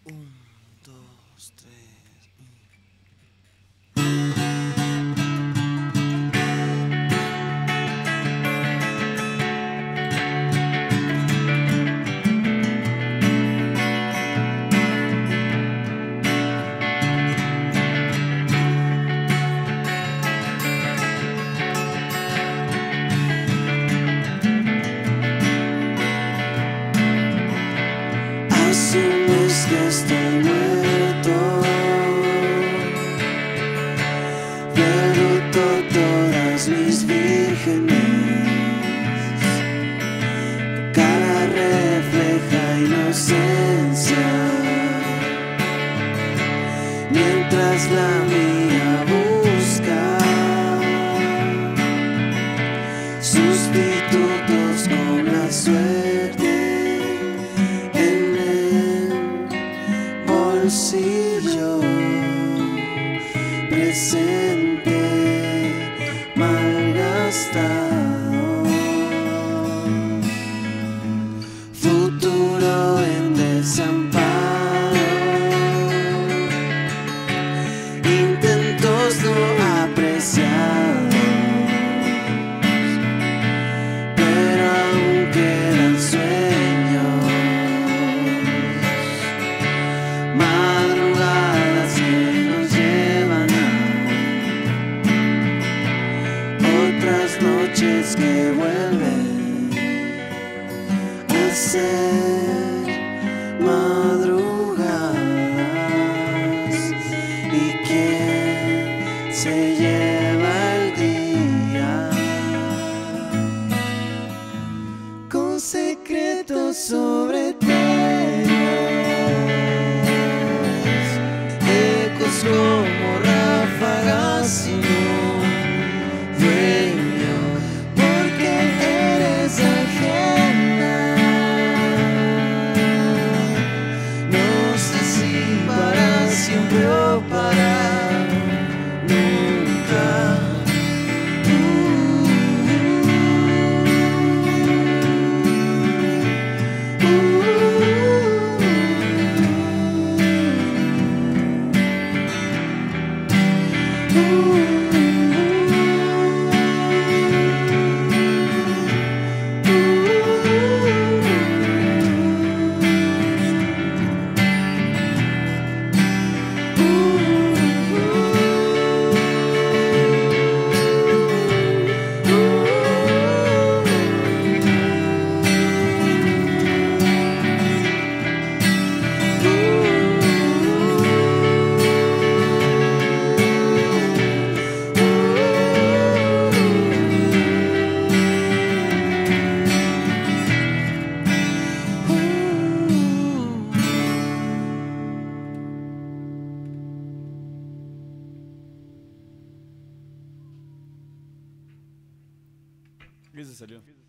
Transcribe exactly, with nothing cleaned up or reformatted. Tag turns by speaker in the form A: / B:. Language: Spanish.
A: Un, dos, tres. Hace un mes que estoy muerto, derroto todas mis vírgenes. Tu cara refleja inocencia, mientras la mía busca sustitutos con la suerte en el bolsillo presente malgastado, futuro en desamparo, intentos no apreciados, pero aún quedan sueños, madrugadas que nos llevan a otras noches que vuelven a ser madrugadas. ¿Y quién se lleva el día con secretos sobre tellos, ecos como ráfagas sin un dueño, porque eres ajena? No sé si para siempre o para nunca.
B: ¿Qué se salió?